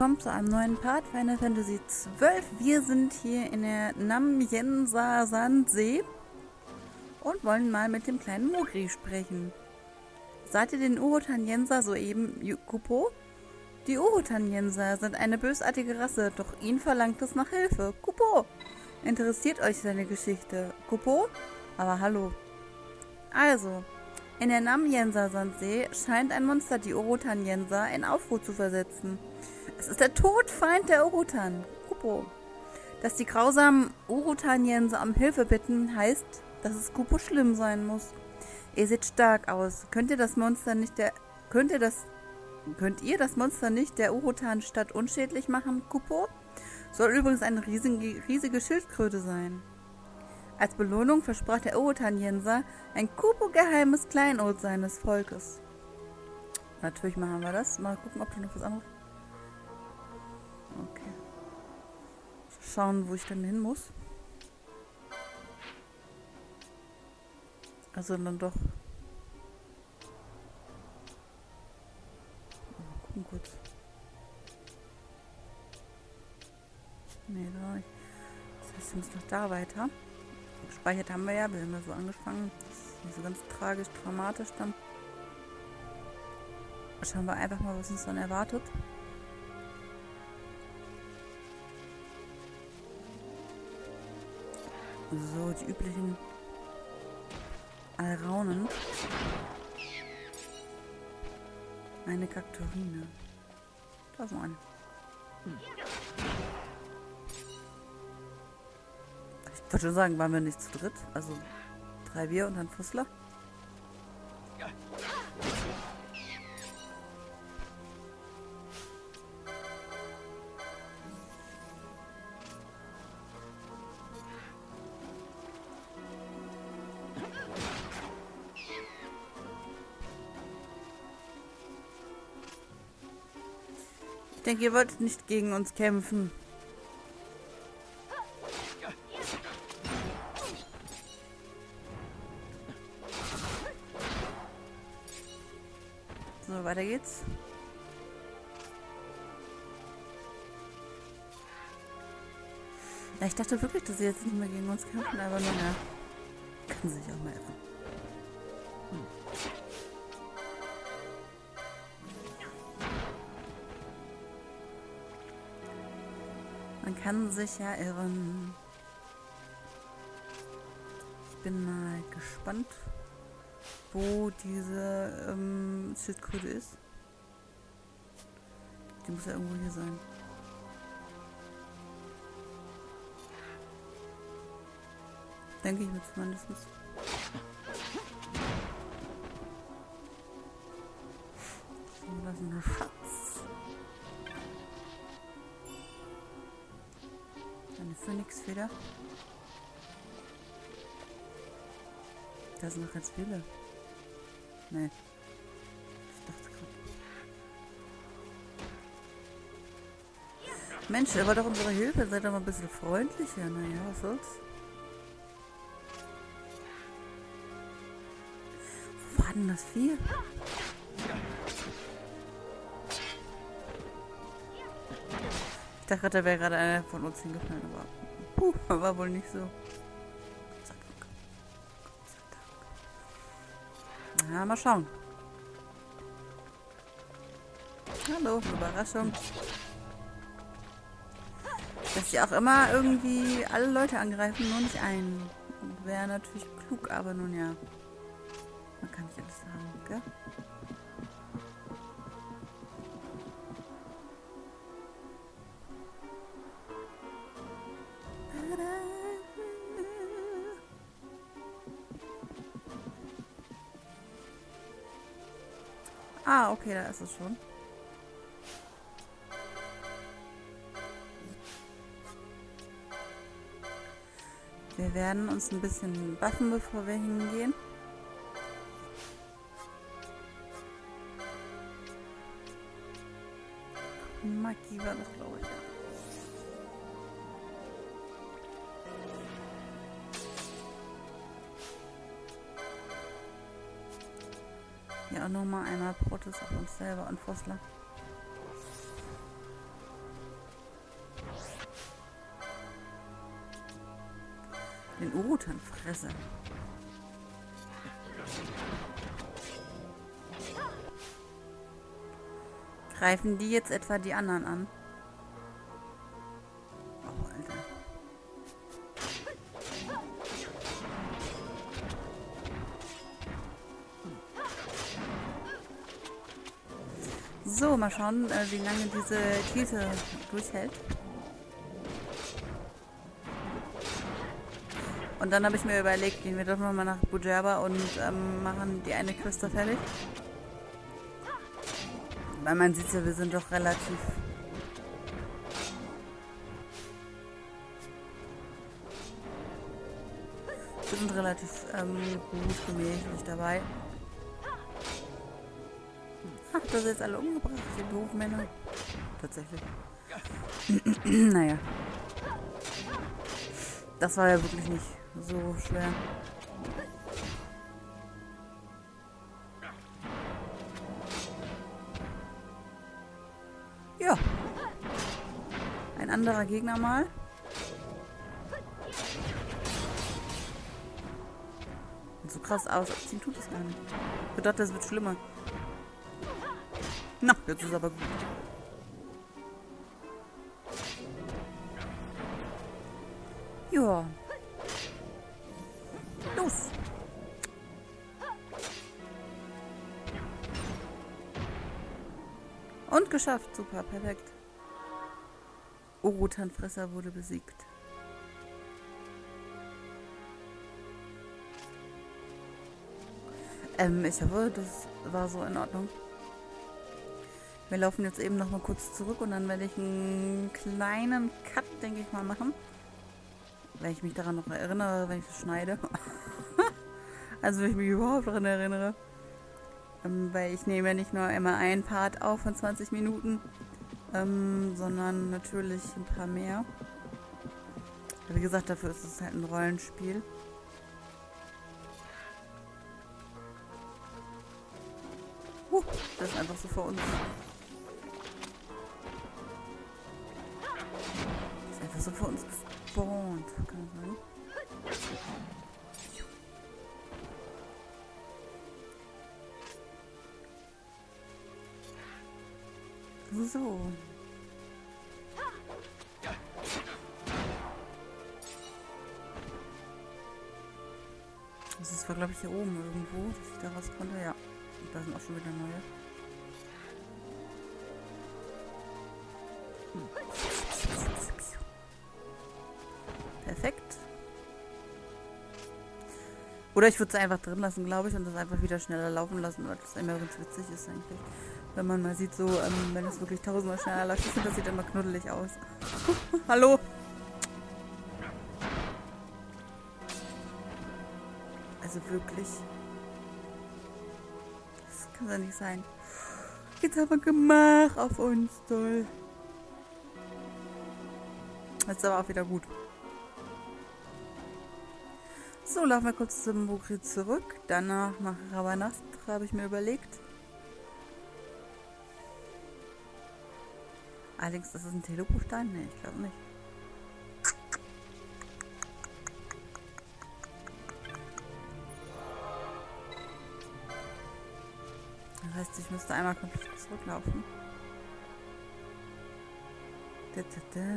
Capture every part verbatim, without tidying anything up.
Willkommen zu einem neuen Part Final Fantasy zwölf. Wir sind hier in der Namjensa Sandsee und wollen mal mit dem kleinen Mogri sprechen. Seid ihr den Urutanjensa soeben, Kupo? Die Urutanjensa sind eine bösartige Rasse, doch ihn verlangt es nach Hilfe. Kupo! Interessiert euch seine Geschichte? Kupo? Aber hallo. Also, in der Namjensa Sandsee scheint ein Monster die Urutanjensa in Aufruhr zu versetzen. Es ist der Todfeind der Urutan, Kupo. Dass die grausamen Urutanjenser um Hilfe bitten, heißt, dass es Kupo schlimm sein muss. Ihr seht stark aus. Könnt ihr das Monster nicht der... Könnt ihr das... Könnt ihr das Monster nicht der Urutan-Stadt unschädlich machen, Kupo? Soll übrigens eine riesige, riesige Schildkröte sein. Als Belohnung versprach der Urutanjenser ein Kupo-geheimes Kleinod seines Volkes. Natürlich machen wir das. Mal gucken, ob da noch was anderes... Okay. Schauen, wo ich denn hin muss. Also dann doch. Mal gucken kurz. Nee, da nicht. Das heißt, wir müssen noch da weiter. Gespeichert haben wir ja, wir haben ja so angefangen. Das ist nicht so ganz tragisch, dramatisch dann. Schauen wir einfach mal, was uns dann erwartet. So, die üblichen Alraunen. Eine Kakturine. Da ist noch eine. Hm. Ich wollte schon sagen, waren wir nicht zu dritt? Also drei wir und ein Fussler? Ich denke, ihr wolltet nicht gegen uns kämpfen. So, weiter geht's. Ja, ich dachte wirklich, dass sie jetzt nicht mehr gegen uns kämpfen, aber naja. Kann sich auch mal irren. Hm. Man kann sich ja irren. Ich bin mal gespannt, wo diese ähm, Schildkröte ist. Die muss ja irgendwo hier sein. Denke ich mir zumindest. So, das ist ein Schatz. Eine Phönixfeder. Da sind noch ganz viele. Nee. Ich dachte gerade. Mensch, aber doch unsere Hilfe. Seid doch mal ein bisschen freundlicher. Naja, was soll's? Wo war denn das Vieh? Ich dachte, da wäre gerade einer von uns hingefallen, aber puh, war wohl nicht so. Gott sei Dank. Gott sei Dank. Na, mal schauen. Hallo, Überraschung. Dass sie auch immer irgendwie alle Leute angreifen, nur nicht einen. Wäre natürlich klug, aber nun ja. Man kann nicht alles sagen, gell? Ah, okay, da ist es schon. Wir werden uns ein bisschen buffen, bevor wir hingehen. Magie war das, glaube ich, ja. Ja, auch nochmal einmal Protes auf uns selber und Fossler. Den Urutan-Fresser. Greifen die jetzt etwa die anderen an? Oh, Alter. So, mal schauen, äh, wie lange diese Kiste durchhält. Und dann habe ich mir überlegt, gehen wir doch nochmal nach Bujerba und ähm, machen die eine Quest da fertig. Weil man sieht ja, wir sind doch relativ... Wir sind relativ ähm, gut gemächlich dabei. Habt ihr das jetzt alle umgebracht, die doofen Männer? Tatsächlich. Naja. Das war ja wirklich nicht so schwer. Ja. Ein anderer Gegner mal. So krass aus. Abziehen tut es gar nicht. Ich dachte, das wird schlimmer. Na, jetzt ist aber gut. Ja. Los. Und geschafft. Super, perfekt. Urutan-Fresser wurde besiegt. Ähm, ich hoffe, das war so in Ordnung. Wir laufen jetzt eben noch mal kurz zurück und dann werde ich einen kleinen Cut, denke ich mal, machen. Wenn ich mich daran noch erinnere, wenn ich das schneide. Also wenn ich mich überhaupt daran erinnere. Ähm, weil ich nehme ja nicht nur immer einen Part auf von zwanzig Minuten, ähm, sondern natürlich ein paar mehr. Wie gesagt, dafür ist es halt ein Rollenspiel. Uh, das ist einfach so vor uns. Das ist einfach so vor uns gespawnt, kann man sagen. So. Das ist, war, glaube ich, hier oben irgendwo, dass ich da was konnte. Ja. Und da sind auch schon wieder neue. Perfekt. Oder ich würde es einfach drin lassen, glaube ich, und das einfach wieder schneller laufen lassen, weil das immer ganz witzig ist eigentlich. Wenn man mal sieht, so, ähm, wenn es wirklich tausendmal schneller läuft, ich finde, das sieht immer knuddelig aus. Hallo? Also wirklich. Das kann ja nicht sein. Jetzt haben wir Gemach auf uns, toll. Das ist aber auch wieder gut. So, laufen wir kurz zum Mokri zurück. Danach nach Rabanastre, habe ich mir überlegt. Allerdings, das ist ein Telepo-Stein? Ne, ich glaube nicht. Das heißt, ich müsste einmal komplett zurücklaufen. Da, da, da.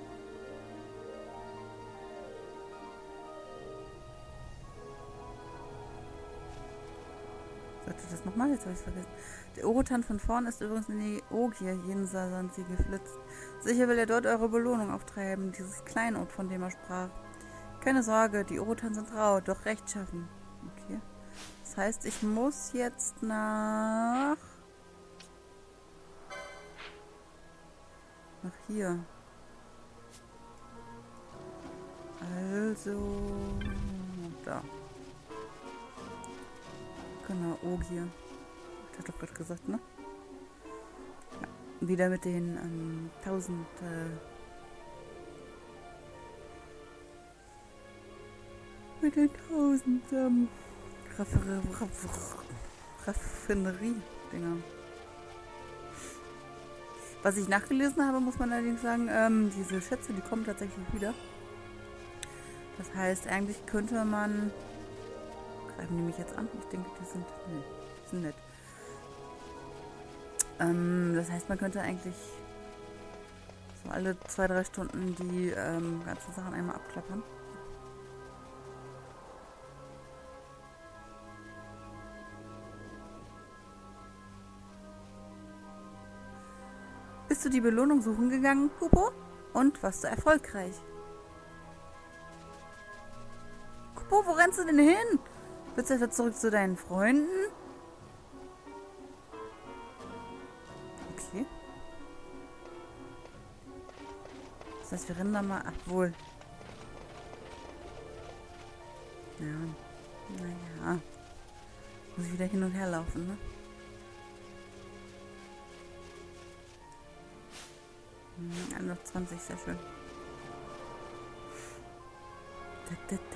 Sollte das nochmal? Jetzt habe ich es vergessen. Der Urutan von vorn ist übrigens in die Ogier Jensa-Sansi geflitzt. Sicher will er dort eure Belohnung auftreiben, dieses Kleinod, von dem er sprach. Keine Sorge, die Urutan sind rau, doch rechtschaffen. Okay. Das heißt, ich muss jetzt nach... Nach hier. Also... Da. Genau, Ogier. Ich hatte doch gerade gesagt, ne? Ja. Wieder mit den ähm, tausend äh, mit den tausend ähm, Raffinerie-Dinger. Was ich nachgelesen habe, muss man allerdings sagen, ähm, diese Schätze, die kommen tatsächlich wieder. Das heißt, eigentlich könnte man... Greifen die mich jetzt an? Ich denke, die sind... Nee, die sind nett. Ähm, das heißt, man könnte eigentlich so alle zwei, drei Stunden die ähm, ganzen Sachen einmal abklappern. Bist du die Belohnung suchen gegangen, Kupo? Und warst du erfolgreich? Kupo, wo rennst du denn hin? Willst du etwa zurück zu deinen Freunden? Okay. Das heißt, wir rennen da mal ab, wohl. Ja. Naja. Muss ich wieder hin und her laufen, ne? Hm, noch zwanzig, sehr schön. Da, da, da.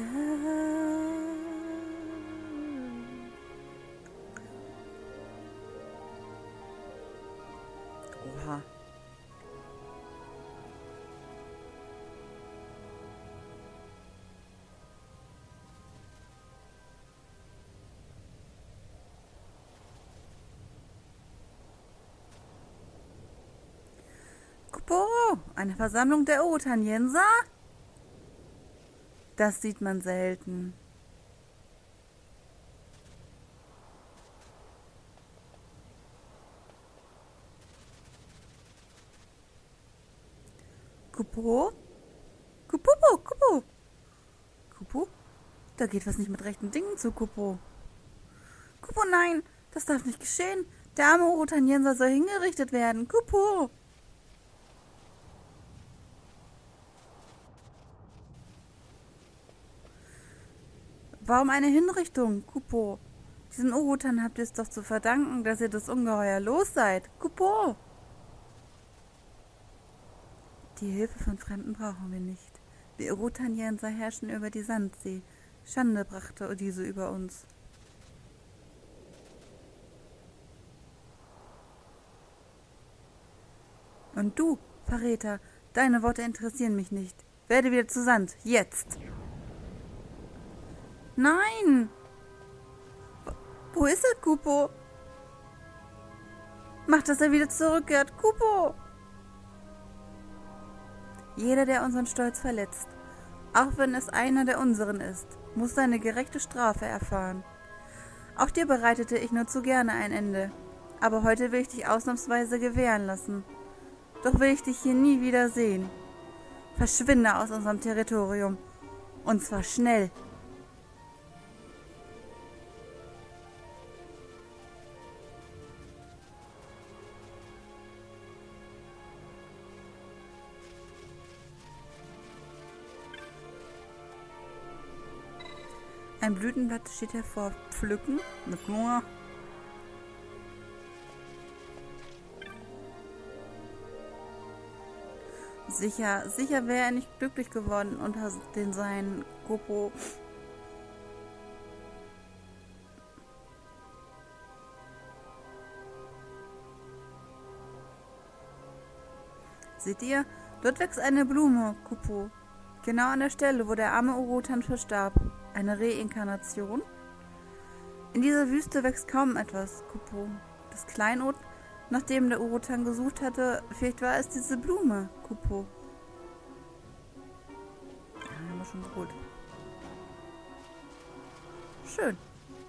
Oha. Kupo, eine Versammlung der Otanienser? Das sieht man selten. Kupo? Kupupo, Kupo. Kupo? Da geht was nicht mit rechten Dingen zu, Kupo. Kupo, nein, das darf nicht geschehen. Der arme Otanienser soll hingerichtet werden. Kupo. Warum eine Hinrichtung, Kupo? Diesen Orutan habt ihr es doch zu verdanken, dass ihr das Ungeheuer los seid. Kupo! Die Hilfe von Fremden brauchen wir nicht. Wir Orotanienser herrschen über die Sandsee. Schande brachte diese über uns. Und du, Verräter, deine Worte interessieren mich nicht. Werde wieder zu Sand, jetzt! Nein! Wo ist er, Kupo? Mach, dass er wieder zurückkehrt, Kupo! Jeder, der unseren Stolz verletzt, auch wenn es einer der unseren ist, muss seine gerechte Strafe erfahren. Auch dir bereitete ich nur zu gerne ein Ende, aber heute will ich dich ausnahmsweise gewähren lassen. Doch will ich dich hier nie wieder sehen. Verschwinde aus unserem Territorium. Und zwar schnell. Ein Blütenblatt steht hervor. Pflücken. Mit Hunger. Sicher, sicher wäre er nicht glücklich geworden unter den seinen Kupo. Seht ihr? Dort wächst eine Blume, Kupo. Genau an der Stelle, wo der arme Orotan verstarb. Eine Reinkarnation? In dieser Wüste wächst kaum etwas, Kupo. Das Kleinod, nach dem der Orotan gesucht hatte, vielleicht war es diese Blume, Kupo. Ja, haben wir schon geholt. Schön.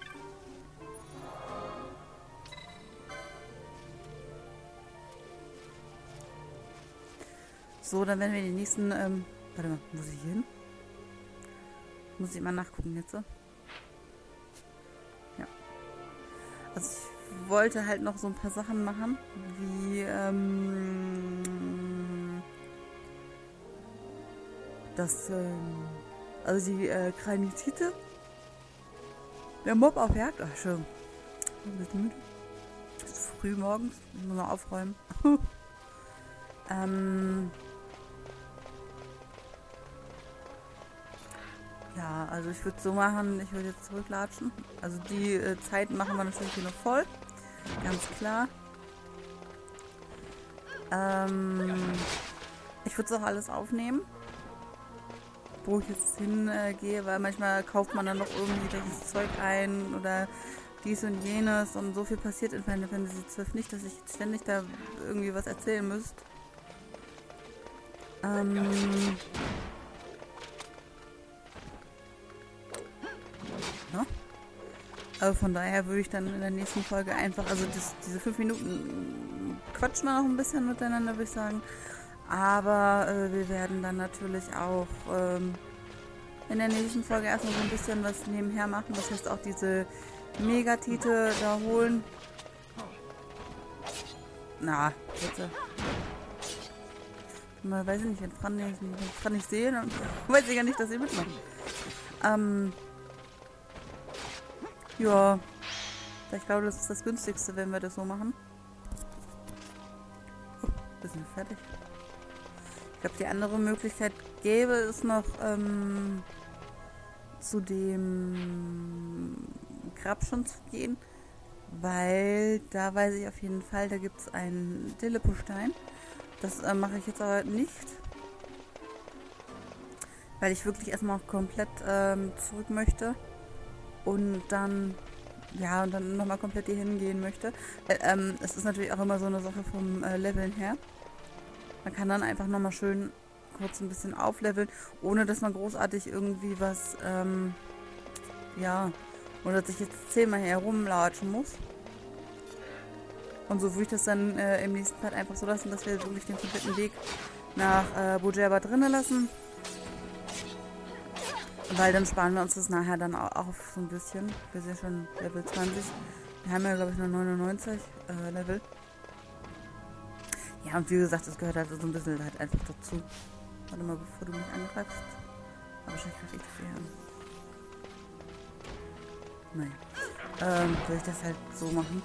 So, dann werden wir die nächsten, ähm, warte mal, muss ich hier hin? Muss ich mal nachgucken jetzt. So. Ja. Also ich wollte halt noch so ein paar Sachen machen, wie, ähm, das, ähm, also die, äh, Kranitite. Der Mob auf Jagd. Ach, schön. Ein bisschen müde. Es ist früh morgens. Ich muss noch aufräumen. ähm, Ja, also ich würde so machen, ich würde jetzt zurücklatschen. Also die äh, Zeit machen wir natürlich hier noch voll. Ganz klar. Ähm, ich würde es auch alles aufnehmen. wo ich jetzt hingehe, äh, weil manchmal kauft man dann noch irgendwie welches Zeug ein oder dies und jenes und so viel passiert in Final Fantasy zwölf nicht, dass ich jetzt ständig da irgendwie was erzählen müsste. Ähm... Ja. Aber von daher würde ich dann in der nächsten Folge einfach, also das, diese fünf Minuten quatschen wir noch ein bisschen miteinander, würde ich sagen. Aber äh, wir werden dann natürlich auch ähm, in der nächsten Folge erstmal so ein bisschen was nebenher machen. Das heißt auch diese Megatitel da holen. Na, bitte. Mal weiß ich nicht, wenn Fran nicht, wenn Fran nicht sehe, dann weiß ich ja nicht, dass ihr mitmacht. Ähm... Ja, ich glaube, das ist das günstigste, wenn wir das so machen. Oh, wir sind fertig. Ich glaube, die andere Möglichkeit gäbe es noch, ähm, zu dem Grab schon zu gehen, weil da weiß ich auf jeden Fall, da gibt es einen Telepostein. Das äh, mache ich jetzt aber nicht, weil ich wirklich erstmal komplett ähm, zurück möchte. Und dann, ja, und dann nochmal komplett hier hingehen möchte. Äh, ähm, es ist natürlich auch immer so eine Sache vom äh, Leveln her. Man kann dann einfach nochmal schön kurz ein bisschen aufleveln, ohne dass man großartig irgendwie was, ähm, ja, oder dass ich jetzt zehnmal herumlatschen muss. Und so würde ich das dann äh, im nächsten Part einfach so lassen, dass wir wirklich den kompletten Weg nach äh, Bojaba drinnen lassen. Weil dann sparen wir uns das nachher dann auch auf so ein bisschen. Wir sind ja schon Level zwanzig. Wir haben ja, glaube ich, nur neunundneunzig äh, Level. Ja, und wie gesagt, das gehört halt so ein bisschen halt einfach dazu. Warte mal, bevor du mich angreifst. Aber wahrscheinlich greife ich dich eher an. Naja. Ähm, will ich das halt so machen.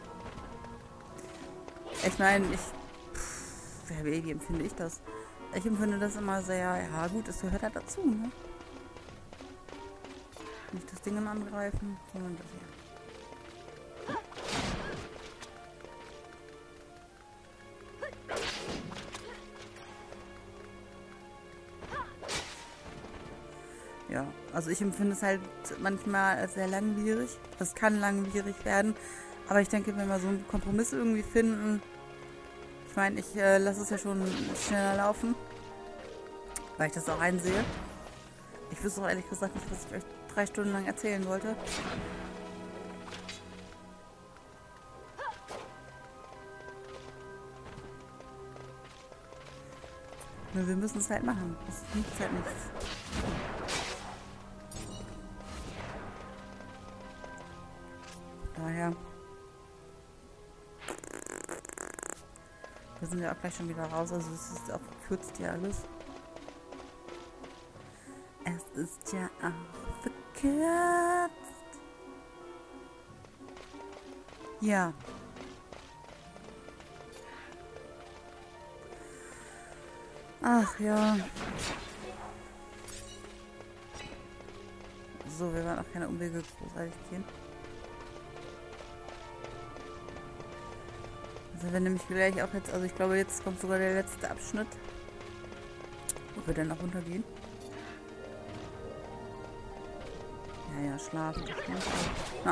Ich meine, ich... Pff, wie empfinde ich das? Ich empfinde das immer sehr... Ja gut, es gehört halt dazu, ne? Nicht das Ding angreifen, sondern das hier. Ja, also ich empfinde es halt manchmal als sehr langwierig. Das kann langwierig werden. Aber ich denke, wenn wir so einen Kompromiss irgendwie finden... Ich meine, ich äh, lasse es ja schon schneller laufen. Weil ich das auch einsehe. Ich wüsste auch ehrlich gesagt nicht, was ich euch drei Stunden lang erzählen wollte. Nur wir müssen es halt machen. Es nützt halt nichts. Daher. Wir sind ja auch gleich schon wieder raus. Also es ist auch verkürzt ja alles. Es ist ja auch verkürzt. Ja. Ach ja. So, wir werden auch keine Umwege großartig gehen. Also wenn nämlich gleich auch jetzt, also ich glaube jetzt kommt sogar der letzte Abschnitt, wo wir dann noch runtergehen. Ja, ja, schlafen. Na.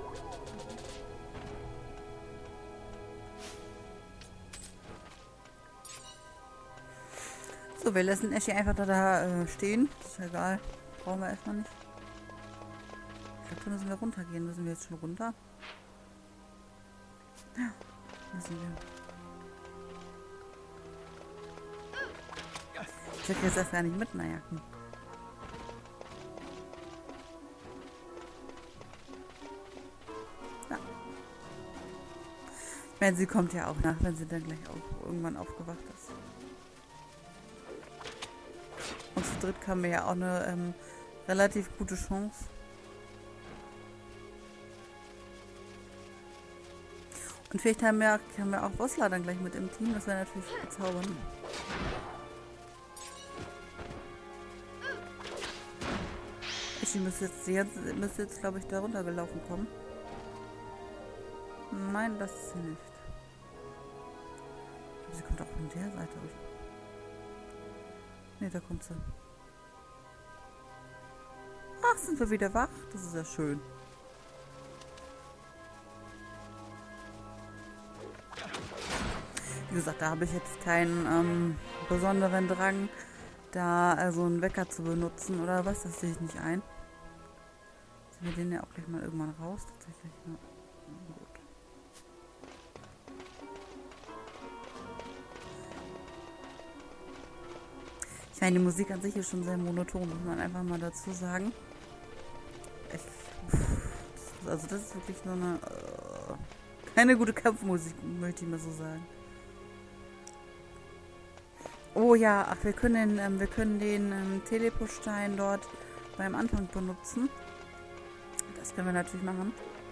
So, wir lassen Ashley einfach da, da äh, stehen. Das ist ja egal. Brauchen wir erstmal nicht. Ich glaube, da müssen wir runtergehen. Müssen wir jetzt schon runter? Ja, müssen wir. Ich hätte jetzt erst gar nicht mit, naja. Hm. Ja. Ich meine, sie kommt ja auch nach, wenn sie dann gleich auch irgendwann aufgewacht ist. Und zu dritt haben wir ja auch eine ähm, relativ gute Chance. Und vielleicht haben wir, haben wir auch Bossler dann gleich mit im Team. Das wäre natürlich bezaubernd. Ich müsste jetzt, jetzt, müsste jetzt glaube ich, da runtergelaufen kommen. Nein, das ist sie nicht. Sie kommt auch von der Seite. Ne, da kommt sie. Ach, sind wir wieder wach? Das ist ja schön. Wie gesagt, da habe ich jetzt keinen ähm, besonderen Drang, da also einen Wecker zu benutzen oder was. Das sehe ich nicht ein. Ziehen wir den ja auch gleich mal irgendwann raus. Tatsächlich. Ja. Gut. Ich meine, die Musik an sich ist schon sehr monoton, muss man einfach mal dazu sagen. Ich, pff, also das ist wirklich so eine äh, keine gute Kampfmusik, möchte ich mal so sagen. Oh ja, ach, wir können den, ähm, wir können den ähm, Teleportstein dort beim Anfang benutzen. Das können wir natürlich machen.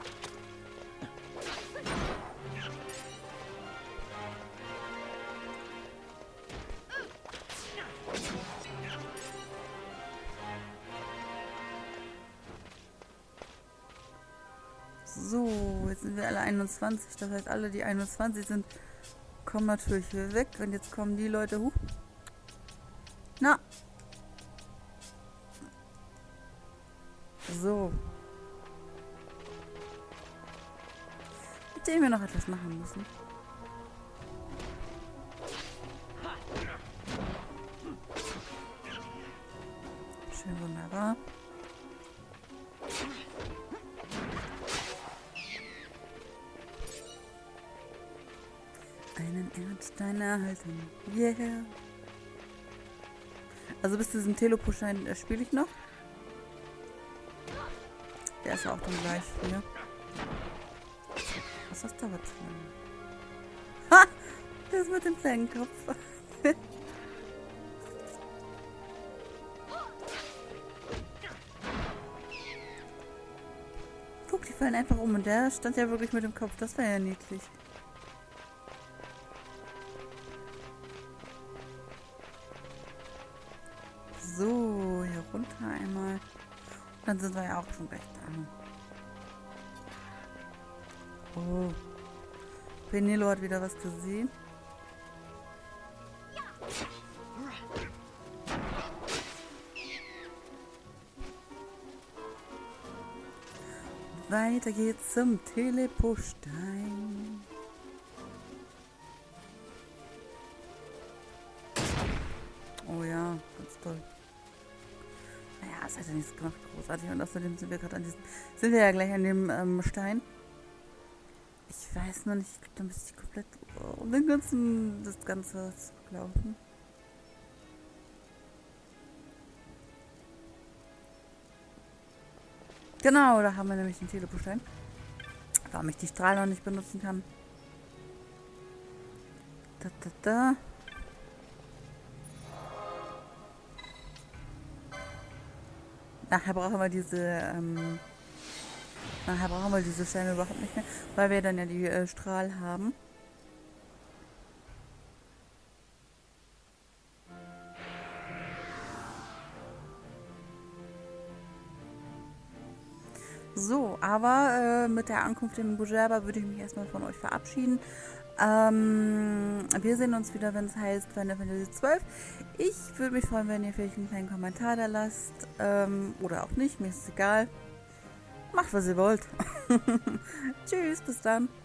So, jetzt sind wir alle einundzwanzig. Das heißt, alle, die einundzwanzig sind, kommen natürlich weg. Und jetzt kommen die Leute hoch. Na. So. Mit dem wir noch etwas machen müssen. Schön wunderbar. Einen Erdstein erhalten. Yeah. Also bis zu diesem Teleportstein äh, spiele ich noch. Der ist ja auch dann gleich hier. Was ist das dauert zu lange? Ha! Das mit dem kleinen Kopf. Guck, die fallen einfach um und der stand ja wirklich mit dem Kopf. Das war ja niedlich. So, hier runter einmal. Dann sind wir ja auch schon gleich da. Oh. Penelo hat wieder was gesehen. Weiter geht's zum Teleportstein. Oh ja, ganz toll. Naja, es hat ja nichts gemacht, großartig. Und außerdem sind wir gerade an diesem, sind wir ja gleich an dem ähm, Stein. Ich weiß noch nicht, ich glaube, da müsste ich komplett um den ganzen, das Ganze zurücklaufen. Genau, da haben wir nämlich den Teleportstein. Warum ich die Strahlen noch nicht benutzen kann. Da, da, da. Nachher brauchen wir diese, ähm, nachher brauchen wir diese Steine überhaupt nicht mehr, weil wir dann ja die äh, Strahl haben. So, aber äh, mit der Ankunft in Bujaba würde ich mich erstmal von euch verabschieden. Ähm, wir sehen uns wieder, wenn es heißt Final Fantasy zwölf. Ich würde mich freuen, wenn ihr vielleicht einen kleinen Kommentar da lasst. Ähm, oder auch nicht, mir ist es egal. Macht, was ihr wollt. Tschüss, bis dann.